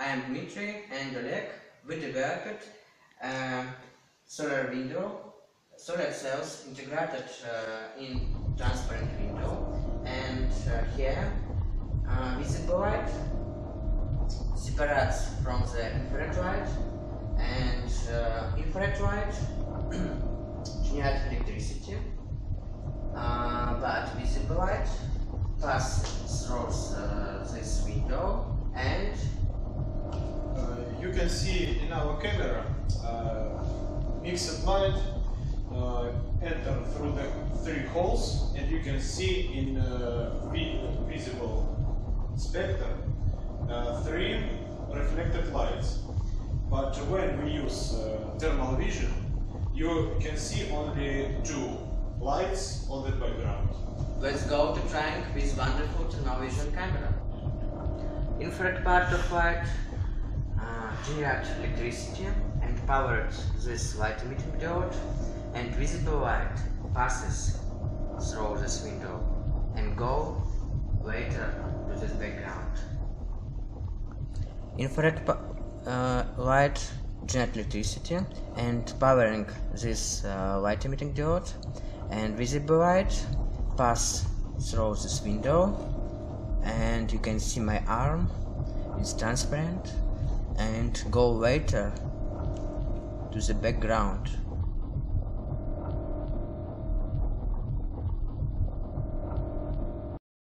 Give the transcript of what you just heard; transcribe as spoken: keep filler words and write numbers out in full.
am Dmitry and Oleg. We developed a solar window, solar cells integrated uh, in transparent window, and uh, here uh, visible light separates from the infrared light, and uh, infrared light generates electricity, uh, but visible light passes through uh, this window, and uh, you can see in our camera uh, mixed light uh, enter through the three holes, and you can see in uh, visible spectrum uh, three reflected lights. But when we use uh, thermal vision, you can see only two lights on the background. Let's go to trying with wonderful thermal vision camera. Infrared part of light uh, generates electricity and powers this light emitting diode, and visible light passes through this window and go later to this background. Infrared uh, light generates electricity and powering this uh, light emitting diode, and visible light pass through this window, and you can see my arm is transparent and go later to the background.